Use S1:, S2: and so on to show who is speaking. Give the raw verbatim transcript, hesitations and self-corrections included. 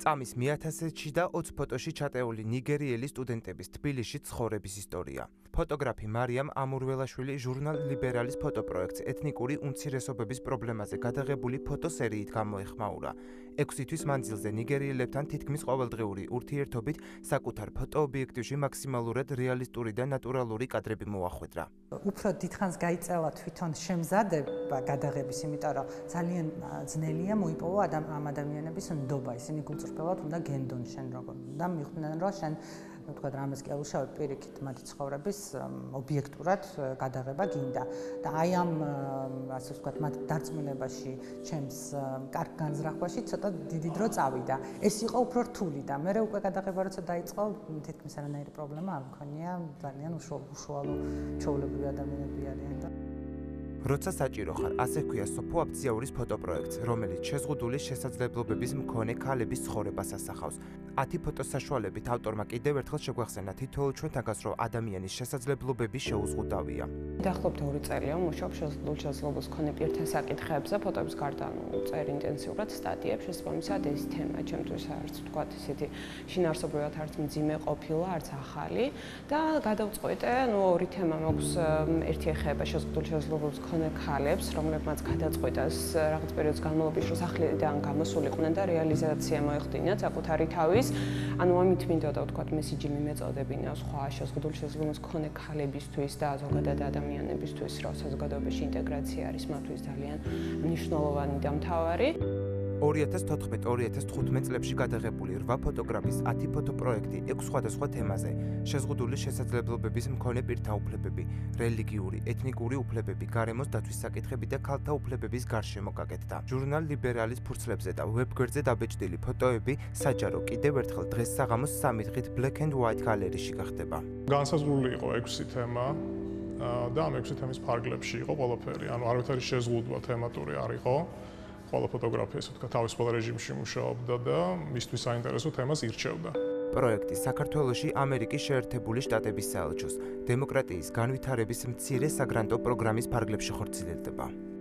S1: წამის მეათასეთში და ოცი ფოტოში ჩატეული ნიგერიელი სტუდენტების თბილისში ცხოვრების ისტორია. ფოტოგრაფი მარიამ ამურველაშვილი ჟურნალ ლიბერალის ფოტოპროექტს ეთნიკური უმცირესობების პრობლემაზე გადაღებული ფოტოსერიით გამოეხმაურა. ექვსი თვის მანძილზე ნიგერიელებთან თითქმის ყოველდღიური ურთიერთობით საკუთარ ფოტოობიექტივში მაქსიმალურად რეალისტური და ნატურალური კადრები მოახვედრა.
S2: უფრო დიდხანს გაიწელა თვითონ შემზადება გადაღების, იმიტომ რომ ძალიან ძნელია მოიპოვა ამ ადამიანების ნდობა. ისინი გულწრფელად უნდა გენდონ შენ როგორ და მიხვდნენ რომ შენ თქვა რამეს კი უშავებ პირიქით მათი ცხოვრების ობიექტურად გადაღება გინდა და აი ამ ასე ვთქვათ მათ დარწმუნებაში ჩემს კარგ განზრახვაში ცოტა დიდი დრო წავიდა. ეს იყო უფრო რთული და მე უკვე გადაღება როცა დაიწყო თითქმის არანაირი პრობლემა არ მქონია, ძალიან უშუალო ჩვეულებრივი ადამიანები არიან და
S1: როცა საჭირო ხარ, ასე ჰქვია სოფო აბძიაურის ფოტოპროექტს, რომელიც შეზღუდული შესაძლებლობების მქონე ქალების ცხოვრებას ასახავს. ათი ფოტოს საშუალებით ავტორმა კიდევ ერთხელ შეგვახსენა თითოეულ ჩვენთაგას, რომ ადამიანის შესაძლებლობები შეუზღუდავია.
S3: დაახლოებით ორი წელია ვმუშაობ შესაძლებლობის შესაძლებლობის მქონე პირთა საკითხებზე, ფოტოების გარდა წერ ინტენსიურად სტატიებს, შესაბამისად ეს თემა ჩემთვის არც ვთქვათ ისეთი შინაარსობრივად არც მძიმე ყოფილა, არც ახალი და გადავწყვიტე, ნუ ორი თემა მაქვს, ერთი ეხება შესაძლებლობის შესაძლებლობის მქონე ქალებს, რომლებმაც გადაწყვიტეს რაღაც პერიოდის განმავლობაში, რომ სახლიდან გამოსულიყვნენ და რეალიზაცია მოეხდინათ საკუთარი თავის. ანუ ამით მინდოდა ვთქვათ მესიჯი მიმეწოდებინა სხვა შესაძლებლობის შესაძლებლობის მქონე ქალებისთვის და ზოგადად ადამიანებისთვის, რომ საზოგადოებაში ინტეგრაცია არის მათთვის ძალიან მნიშვნელოვანი და მთავარი.
S1: ორი ათას თოთხმეტ ორი ათას თხუთმეტ წლებში გადაღებული რვა ფოტოგრაფის ათი ფოტოპროექტი ექვს სხვადასხვა თემაზე, შეზღუდული შესაძლებლობების მქონე პირთა უფლებები, რელიგიური, ეთნიკური უფლებები, გარემოს დაცვის საკითხები და ქალთა უფლებების გარშემო გაკეთდა. ჟურნალ ლიბერალის ფურცლებზე და ვებგვერდზე დაბეჭდილი ფოტოები საჯარო კიდევ ერთხელ დღეს საღამოს სამი დღით Black and White გალერეში გახდება.
S4: განსაზღვრული იყო ექვსი თემა და ამ ექვსი თემის ფარგლებში იყო ყველაფერი, ანუ არავითარი შეზღუდვა თემატური არ იყო. ყველა ფოტოგრაფია ასე ვთქვათ თავისუფალ რეჟიმში მუშაობდა და მისთვის საინტერესო თემას ირჩევდა.
S1: პროექტი საქართველოში ამერიკის შეერთებული შტატების საელჩოს დემოკრატიის განვითარების მცირე საგრანტო პროგრამის ფარგლებში ხორციელდება.